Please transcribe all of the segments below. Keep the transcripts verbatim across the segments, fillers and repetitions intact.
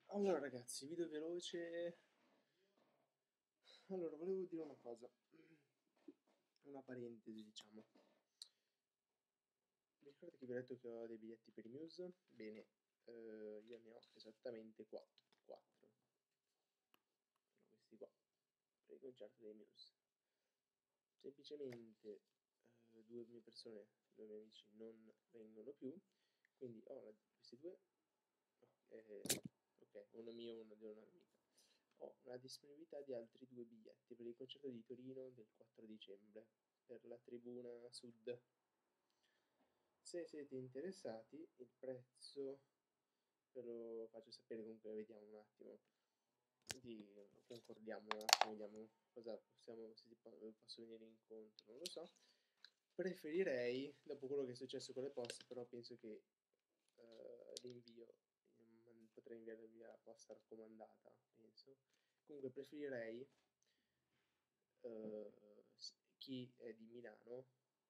Allora ragazzi, video veloce. Allora, volevo dire una cosa, una parentesi diciamo. Vi ricordate che vi ho detto che ho dei biglietti per i Muse? Bene, eh, io ne ho esattamente quattro, quattro. Sono questi qua, per il concerto dei Muse. Semplicemente eh, due mie persone, due miei amici non vengono più, quindi ho la, questi due, no, eh, ok, uno mio e uno di una mia amica. Ho una disponibilità di altri due biglietti per il concerto di Torino del quattro dicembre per la tribuna sud. Se siete interessati, il prezzo ve lo faccio sapere, comunque vediamo un attimo, di, concordiamo un attimo, vediamo cosa possiamo, se posso venire incontro, non lo so. Preferirei, dopo quello che è successo con le poste, però penso che uh, l'invio, potrei inviare via posta raccomandata, penso. Comunque preferirei uh, chi è di Milano,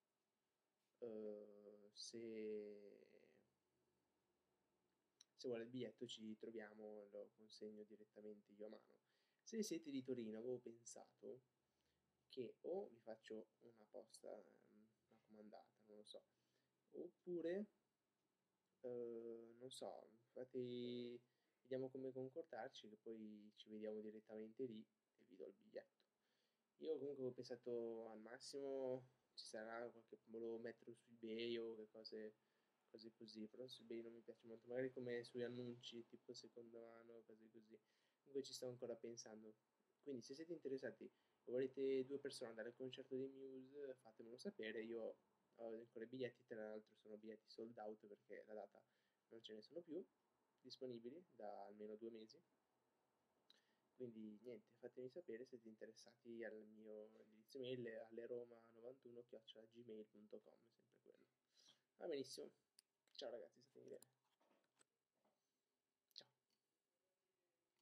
uh, se, se vuole il biglietto ci troviamo, lo consegno direttamente io a mano. Se siete di Torino avevo pensato che o vi faccio una posta um, raccomandata, non lo so, oppure uh, non so, fate, vediamo come concordarci, che poi ci vediamo direttamente lì e vi do il biglietto. Io comunque ho pensato al massimo ci sarà qualche, volevo metterlo su eBay o che cose, cose così, però su eBay non mi piace molto, magari come sugli annunci tipo seconda mano, cose così. Comunque ci sto ancora pensando. Quindi se siete interessati o volete due persone andare al concerto dei Muse, fatemelo sapere, io ho ancora i biglietti, tra l'altro sono biglietti sold out perché la data non ce ne sono più disponibili da almeno due mesi. Quindi niente, fatemi sapere se siete interessati al mio indirizzo mail alleroma novantuno chiocciola gmail punto com, sempre quello. Va benissimo, ciao ragazzi, state bene.